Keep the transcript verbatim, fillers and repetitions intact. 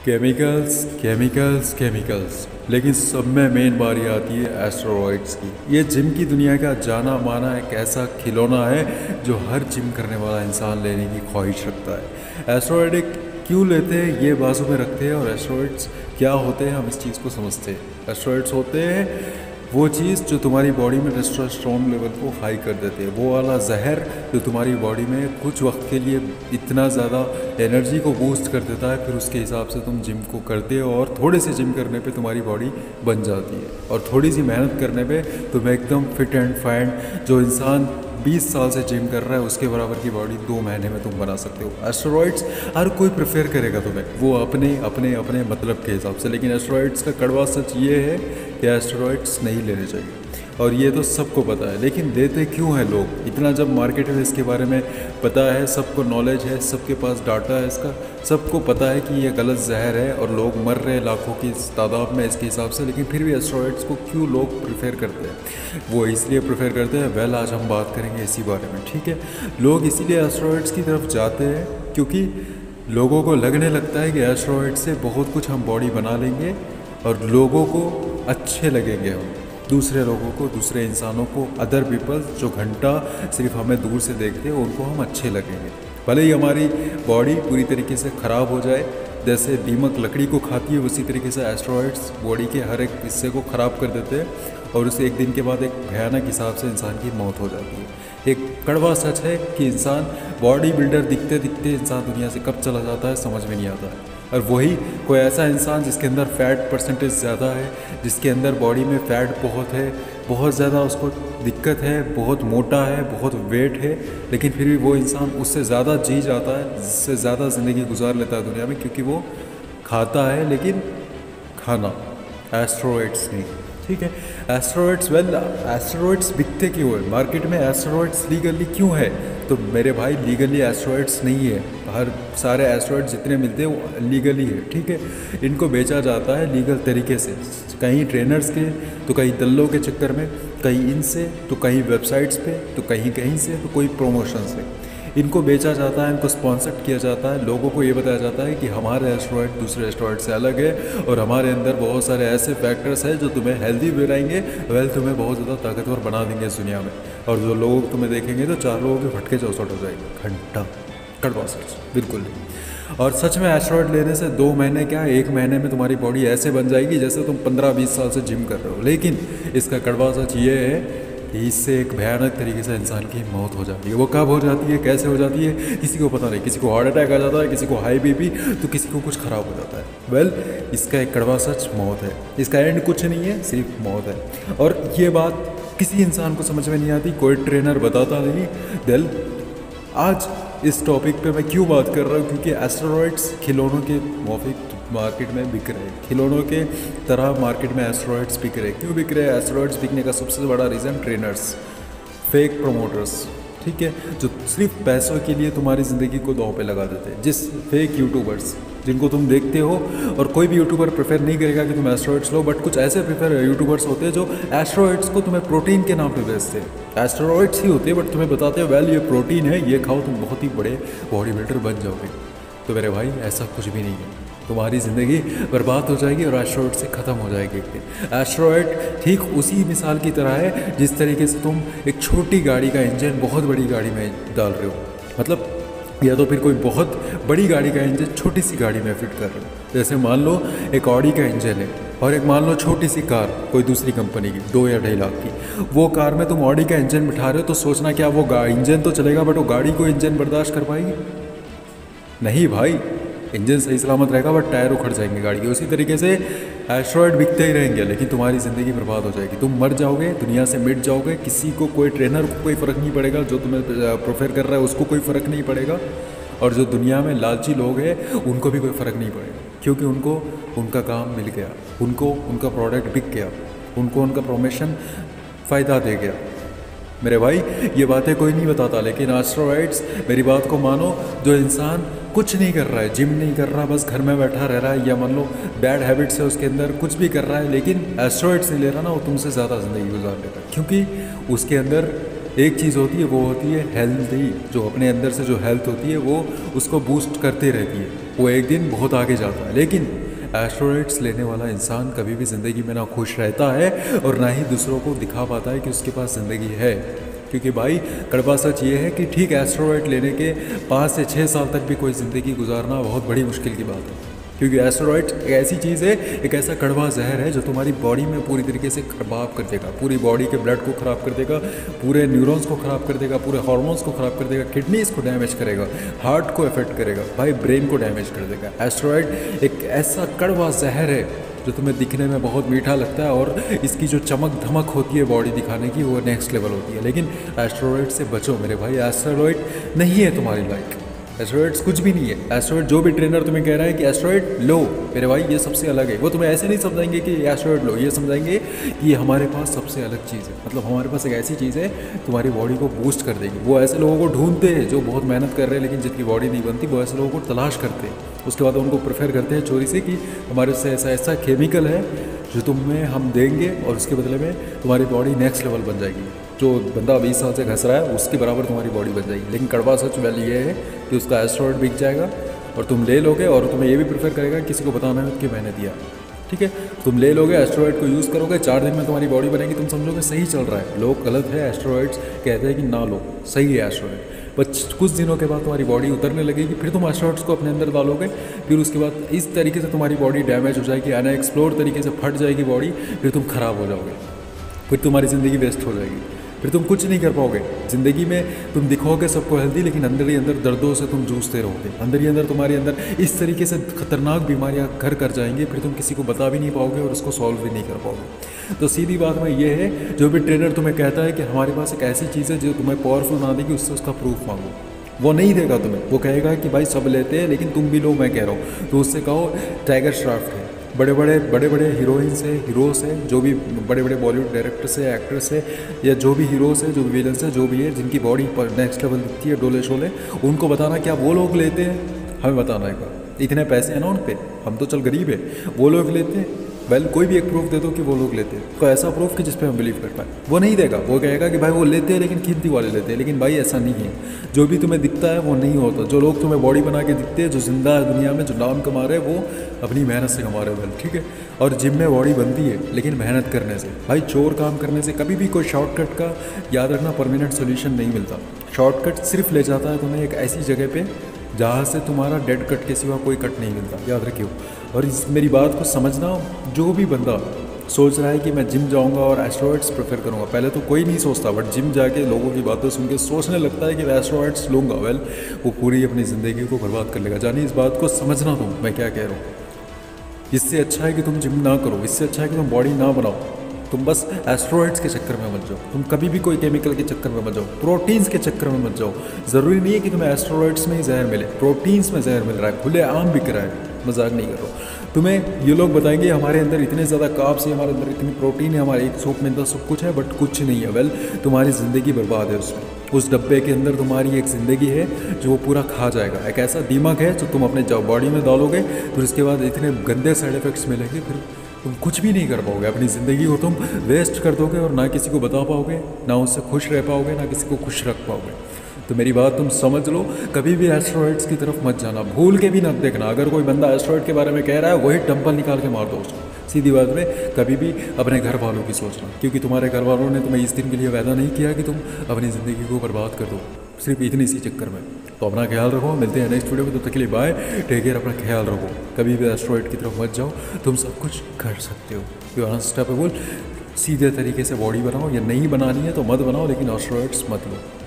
Chemicals chemicals chemicals, लेकिन सब में मेन बारी आती है एस्टेरॉइड्स की। ये जिम की दुनिया का जाना माना एक ऐसा खिलौना है जो हर जिम करने वाला इंसान लेने की ख्वाहिश रखता है। एस्टेरॉइड क्यों लेते हैं ये बाजू में रखते हैं, और एस्टेरॉइड्स क्या होते हैं हम इस चीज़ को समझते हैं। एस्टेरॉइड्स होते हैं वो चीज़ जो तुम्हारी बॉडी में टेस्टोस्टेरोन लेवल को हाई कर देते हैं, वो वाला जहर जो तुम्हारी बॉडी में कुछ वक्त के लिए इतना ज़्यादा एनर्जी को बूस्ट कर देता है, फिर उसके हिसाब से तुम जिम को करते हो और थोड़े से जिम करने पे तुम्हारी बॉडी बन जाती है, और थोड़ी सी मेहनत करने पे तुम एकदम फिट एंड फाइन, जो इंसान बीस साल से जिम कर रहा है उसके बराबर की बॉडी दो महीने में तुम बना सकते हो। एस्टेरॉइड्स हर कोई प्रेफर करेगा तुम्हें, वो अपने अपने अपने मतलब के हिसाब से, लेकिन एस्टेरॉइड्स का कड़वा सच ये है कि एस्टेरॉइड्स नहीं लेने चाहिए, और ये तो सबको पता है। लेकिन लेते क्यों हैं लोग इतना, जब मार्केट में इसके बारे में पता है, सबको नॉलेज है, सबके पास डाटा है इसका, सबको पता है कि ये गलत जहर है और लोग मर रहे हैं लाखों की तादाद में इसके हिसाब से, लेकिन फिर भी एस्टेरॉइड्स को क्यों लोग प्रेफर करते हैं? वो इसलिए प्रेफर करते हैं, वेल आज हम बात करेंगे इसी बारे में, ठीक है। लोग इसीलिए एस्टेरॉइड्स की तरफ जाते हैं क्योंकि लोगों को लगने लगता है कि एस्टेरॉइड से बहुत कुछ हम बॉडी बना लेंगे और लोगों को अच्छे लगेंगे, हम दूसरे लोगों को, दूसरे इंसानों को, अदर पीपल्स जो घंटा सिर्फ हमें दूर से देखते हैं उनको हम अच्छे लगेंगे। भले ही हमारी बॉडी पूरी तरीके से ख़राब हो जाए, जैसे दीमक लकड़ी को खाती है उसी तरीके से एस्टेरॉइड्स बॉडी के हर एक हिस्से को ख़राब कर देते हैं, और उसे एक दिन के बाद एक भयानक हिसाब से इंसान की मौत हो जाती है। एक कड़वा सच है कि इंसान बॉडी बिल्डर दिखते दिखते इंसान दुनिया से कब चला जाता है समझ में नहीं आता है, और वही कोई ऐसा इंसान जिसके अंदर फ़ैट परसेंटेज ज़्यादा है, जिसके अंदर बॉडी में फ़ैट बहुत है, बहुत ज़्यादा उसको दिक्कत है, बहुत मोटा है, बहुत वेट है, लेकिन फिर भी वो इंसान उससे ज़्यादा जी जाता है, जिससे ज़्यादा ज़िंदगी गुजार लेता है दुनिया में, क्योंकि वो खाता है लेकिन खाना एस्टेरॉइड्स नहीं, ठीक है। एस्टेरॉइड्स वेल एस्टेरॉइड्स बिकते क्यों है मार्केट में, एस्टेरॉइड्स लीगली क्यों है? तो मेरे भाई लीगली एस्टेरॉइड्स नहीं है, हर सारे एस्टेरॉइड्स जितने मिलते हैं वो लीगली है, ठीक है। इनको बेचा जाता है लीगल तरीके से, कहीं ट्रेनर्स के, तो कहीं दल्लों के चक्कर में, कहीं इनसे, तो कहीं वेबसाइट्स पे, तो कहीं कहीं से, तो कोई प्रमोशन से इनको बेचा जाता है, इनको स्पॉन्सर्ड किया जाता है। लोगों को ये बताया जाता है कि हमारे एस्टेरॉइड दूसरे एस्टेरॉइड से अलग है और हमारे अंदर बहुत सारे ऐसे फैक्टर्स हैं जो तुम्हें हेल्दी बनाएंगे, वेल तुम्हें बहुत ज़्यादा ताकतवर बना देंगे इस दुनिया में, और जो लोग तुम्हें देखेंगे तो चार लोगों के फटके चौसठ हो जाएंगे। घंटा कड़वा सच बिल्कुल नहीं। और सच में एस्टेरॉइड लेने से दो महीने क्या एक महीने में तुम्हारी बॉडी ऐसे बन जाएगी जैसे तुम पंद्रह बीस साल से जिम कर रहे हो, लेकिन इसका कड़वा सच ये है कि इससे एक भयानक तरीके से इंसान की मौत हो जाती है। वो कब हो जाती है, कैसे हो जाती है, किसी को पता नहीं। किसी को हार्ट अटैक आ जाता है, किसी को हाई बीपी, तो किसी को कुछ ख़राब हो जाता है। वेल इसका एक कड़वा सच मौत है, इसका एंड कुछ नहीं है, सिर्फ मौत है। और ये बात किसी इंसान को समझ में नहीं आती, कोई ट्रेनर बताता नहीं। दिल आज इस टॉपिक पे मैं क्यों बात कर रहा हूँ, क्योंकि एस्टेरॉइड्स खिलौनों के मौफिक मार्केट में बिक रहे हैं, खिलौनों के तरह मार्केट में एस्टेरॉइड्स बिक रहे हैं। क्यों बिक रहे हैं एस्टेरॉइड्स बिकने का सबसे बड़ा रीज़न ट्रेनर्स, फेक प्रमोटर्स, ठीक है, जो सिर्फ पैसों के लिए तुम्हारी ज़िंदगी को दांव पे लगा देते हैं। जिस फेक यूट्यूबर्स जिनको तुम देखते हो, और कोई भी यूट्यूबर प्रेफर नहीं करेगा कि तुम एस्टेरॉइड्स लो, बट कुछ ऐसे प्रेफर यूट्यूबर्स होते हैं जो एस्टेरॉइड्स को तुम्हें प्रोटीन के नाम पे बेचते हैं। एस्टेरॉइड्स ही होते हैं बट तुम्हें बताते हैं वेल ये प्रोटीन है, ये खाओ तुम बहुत ही बड़े बॉडी बिल्डर बन जाओगे। तो मेरे भाई ऐसा कुछ भी नहीं है, तुम्हारी ज़िंदगी बर्बाद हो जाएगी और एस्टेरॉइड से ख़त्म हो जाएगी एक दिन। एस्टेरॉइड ठीक उसी मिसाल की तरह है जिस तरीके से तुम एक छोटी गाड़ी का इंजन बहुत बड़ी गाड़ी में डाल रहे हो, मतलब या तो फिर कोई बहुत बड़ी गाड़ी का इंजन छोटी सी गाड़ी में फिट कर रहे हो। जैसे मान लो एक ऑडी का इंजन है और एक मान लो छोटी सी कार कोई दूसरी कंपनी की दो या ढाई लाख की, वो कार में तुम ऑडी का इंजन बिठा रहे हो, तो सोचना क्या वो इंजन तो चलेगा बट वो गाड़ी को इंजन बर्दाश्त कर पाएगी? नहीं भाई, इंजन सही सलामत रहेगा बट टायर उखड़ जाएंगे गाड़ी के। उसी तरीके से एस्टेरॉइड बिकते ही रहेंगे, लेकिन तुम्हारी ज़िंदगी बर्बाद हो जाएगी, तुम मर जाओगे, दुनिया से मिट जाओगे। किसी को, कोई ट्रेनर को कोई फ़र्क नहीं पड़ेगा, जो तुम्हें प्रेफर कर रहा है उसको कोई फ़र्क नहीं पड़ेगा, और जो दुनिया में लालची लोग हैं उनको भी कोई फ़र्क नहीं पड़ेगा, क्योंकि उनको उनका काम मिल गया, उनको उनका प्रोडक्ट बिक गया, उनको उनका प्रमोशन फ़ायदा दे गया। मेरे भाई ये बातें कोई नहीं बताता, लेकिन एस्टेरॉइड्स, मेरी बात को मानो, जो इंसान कुछ नहीं कर रहा है, जिम नहीं कर रहा, बस घर में बैठा रह रहा है, या मान लो बैड हैबिट्स है उसके अंदर, कुछ भी कर रहा है लेकिन एस्टेरॉइड्स नहीं ले रहा ना, वो तुमसे ज़्यादा ज़िंदगी गुजार लेता है, क्योंकि उसके अंदर एक चीज़ होती है, वो होती है हेल्दी, जो अपने अंदर से जो हेल्थ होती है वो उसको बूस्ट करते रहती है, वो एक दिन बहुत आगे जाता है। लेकिन एस्टेरॉइड्स लेने वाला इंसान कभी भी ज़िंदगी में ना खुश रहता है और ना ही दूसरों को दिखा पाता है कि उसके पास ज़िंदगी है। क्योंकि भाई कड़वा सच ये है कि ठीक एस्टेरॉइड लेने के पाँच से छः साल तक भी कोई ज़िंदगी गुजारना बहुत बड़ी मुश्किल की बात है। क्योंकि एस्टेरॉइड एक ऐसी चीज़ है, एक ऐसा कड़वा जहर है जो तुम्हारी बॉडी में पूरी तरीके से खराब कर देगा, पूरी बॉडी के ब्लड को ख़राब कर देगा, पूरे न्यूरॉन्स को ख़राब कर देगा, पूरे हार्मोन्स को ख़राब कर देगा, किडनीज को डैमेज करेगा, हार्ट को इफेक्ट करेगा, भाई ब्रेन को डैमेज कर देगा। एस्टेरॉइड एक ऐसा कड़वा जहर है जो तुम्हें दिखने में बहुत मीठा लगता है और इसकी जो चमक धमक होती है बॉडी दिखाने की वो नेक्स्ट लेवल होती है। लेकिन एस्टेरॉइड से बचो मेरे भाई, एस्टेरॉइड नहीं है तुम्हारी लाइक, एस्टेरॉइड्स कुछ भी नहीं है। एस्टेरॉइड जो भी ट्रेनर तुम्हें कह रहा है कि एस्टेरॉइड लो मेरे भाई, ये सबसे अलग है, वो तुम्हें ऐसे नहीं समझाएंगे कि एस्टेरॉइड लो, ये समझाएंगे कि ये हमारे पास सबसे अलग चीज़ है, मतलब हमारे पास एक ऐसी चीज़ है तुम्हारी बॉडी को बूस्ट कर देगी। वो ऐसे लोगों को ढूंढते हैं जो बहुत मेहनत कर रहे हैं लेकिन जिनकी बॉडी नहीं बनती, वो ऐसे लोगों को तलाश करते हैं, उसके बाद उनको प्रेफर करते हैं चोरी से कि हमारे से ऐसा ऐसा केमिकल है जो तुम्हें हम देंगे और उसके बदले में तुम्हारी बॉडी नेक्स्ट लेवल बन जाएगी। जो बंदा बीस साल से घस रहा है उसके बराबर तुम्हारी बॉडी बन जाएगी। लेकिन कड़वा सच वाली ये है कि उसका एस्टेरॉइड बिक जाएगा और तुम ले लोगे और तुम्हें ये भी प्रेफर करेगा किसी को बताना है कि मैंने दिया, ठीक है। तुम ले लोगे, एस्टेरॉइड को यूज़ करोगे, चार दिन में तुम्हारी बॉडी बनेगी, तुम समझोगे सही चल रहा है। लोग गलत है, एस्टेरॉइड्स कहते हैं कि ना लो, सही है एस्टेरॉइड, बस कुछ दिनों के बाद तुम्हारी बॉडी उतरने लगेगी, फिर तुम एस्टेरॉइड्स को अपने अंदर डालोगे, फिर उसके बाद इस तरीके से तुम्हारी बॉडी डैमेज हो जाएगी, अनएक्सप्लोर तरीके से फट जाएगी बॉडी, फिर तुम खराब हो जाओगे, फिर तुम्हारी ज़िंदगी वेस्ट हो जाएगी, फिर तुम कुछ नहीं कर पाओगे ज़िंदगी में। तुम दिखोगे सबको हेल्दी लेकिन अंदर ही अंदर दर्दों से तुम जूझते रहोगे, अंदर ही अंदर तुम्हारे अंदर इस तरीके से खतरनाक बीमारियां घर कर जाएंगी, फिर तुम किसी को बता भी नहीं पाओगे और उसको सॉल्व भी नहीं कर पाओगे। तो सीधी बात में ये है, जो भी ट्रेनर तुम्हें कहता है कि हमारे पास एक ऐसी चीज़ है जो तुम्हें पावरफुल बना देगी, उससे उसका प्रूफ मांगो, वो नहीं देगा तुम्हें। वो कहेगा कि भाई सब लेते हैं लेकिन तुम भी लो, मैं कह रहा हूँ, तो उससे कहो टाइगर श्रॉफ है, बड़े बड़े बड़े बड़े हीरोइंस है, हीरोज़ है, जो भी बड़े बड़े बॉलीवुड डायरेक्टर्स है, एक्टर्स है, या जो भी हीरोज़ है, जो भी विलन्स है, जो भी है, जिनकी बॉडी पर नेक्स्ट लेवल दिखती है, डोले शोले, उनको बताना क्या वो लोग लेते हैं, हमें बताना है। इतने पैसे हैं ना उन पे, हम तो चल गरीब है, वो लोग लेते हैं। वेल कोई भी एक प्रूफ दे दो कि वो लोग लेते हैं, कोई ऐसा प्रूफ कि जिस पे हम बिलीव कर पाए। वो नहीं देगा, वो कहेगा कि भाई वो लेते हैं लेकिन कीमती वाले लेते हैं। लेकिन भाई ऐसा नहीं है, जो भी तुम्हें दिखता है वो नहीं होता। जो लोग तुम्हें बॉडी बना के दिखते हैं, जो जिंदा है दुनिया में, जो नाम कमा रहे हैं, वो अपनी मेहनत से कमा रहे हैं, वेल ठीक है। और जिम में बॉडी बनती है लेकिन मेहनत करने से, भाई चोर काम करने से कभी भी कोई शॉर्टकट का याद रखना परमानेंट सोल्यूशन नहीं मिलता। शॉर्टकट सिर्फ ले जाता है तुम्हें एक ऐसी जगह पे जहाँ से तुम्हारा डेड कट के सिवा कोई कट नहीं मिलता, याद रखियो। और इस मेरी बात को समझना, जो भी बंदा सोच रहा है कि मैं जिम जाऊंगा और एस्टेरॉइड्स प्रेफर करूंगा, पहले तो कोई नहीं सोचता, बट जिम जाके लोगों की बातें सुन के सोचने लगता है कि मैं एस्टेरॉइड्स लूँगा, वेल वो पूरी अपनी ज़िंदगी को बर्बाद कर लेगा। जानिए इस बात को समझना तुम, मैं क्या कह रहा हूँ। इससे अच्छा है कि तुम जिम ना करो, इससे अच्छा है कि तुम बॉडी ना बनाओ, तुम बस एस्टेरॉइड्स के चक्कर में मत जाओ, तुम कभी भी कोई केमिकल के चक्कर में मत जाओ, प्रोटीन्स के चक्कर में मत जाओ। ज़रूरी नहीं है कि तुम्हें एस्टेरॉइड्स में ही जहर मिले, प्रोटीन्स में जहर मिल रहा है, खुले आम बिक रहा है, मजाक नहीं कर रहा हूँ। तुम्हें ये लोग बताएंगे हमारे अंदर इतने ज़्यादा कार्ब्स है, हमारे अंदर इतनी प्रोटीन है, हमारे एक सूप में अंदर सब कुछ है, बट कुछ नहीं है। वेल तुम्हारी ज़िंदगी बर्बाद है उसमें, उस डब्बे के अंदर तुम्हारी एक ज़िंदगी है जो वो पूरा खा जाएगा। एक ऐसा दिमाग है जो तुम अपने बॉडी में डालोगे, फिर उसके बाद इतने गंदे साइड इफ़ेक्ट्स मिलेंगे, फिर तुम कुछ भी नहीं कर पाओगे, अपनी ज़िंदगी को तुम वेस्ट कर दोगे और ना किसी को बता पाओगे, ना उससे खुश रह पाओगे, ना किसी को खुश रख पाओगे। तो मेरी बात तुम समझ लो, कभी भी एस्टेरॉइड्स की तरफ मत जाना, भूल के भी मत देखना। अगर कोई बंदा एस्टेरॉइड के बारे में कह रहा है, वही डंपल निकाल के मार दो उसको। सीधी बात में कभी भी अपने घर वालों की सोचना, क्योंकि तुम्हारे घर वालों ने तुम्हें इस दिन के लिए वादा नहीं किया कि तुम अपनी ज़िंदगी को बर्बाद कर दो सिर्फ इतनी सी चक्कर में। तो अपना ख्याल रखो, मिलते हैं नेक्स्ट वीडियो में, तब तक के लिए बाय, टेक केयर, अपना ख्याल रखो। कभी भी एस्टेरॉइड की तरफ मत जाओ, तुम सब कुछ कर सकते हो। You are unstoppable. सीधे तरीके से बॉडी बनाओ, या नहीं बनानी है तो मत बनाओ, लेकिन एस्टेरॉइड्स मत लो।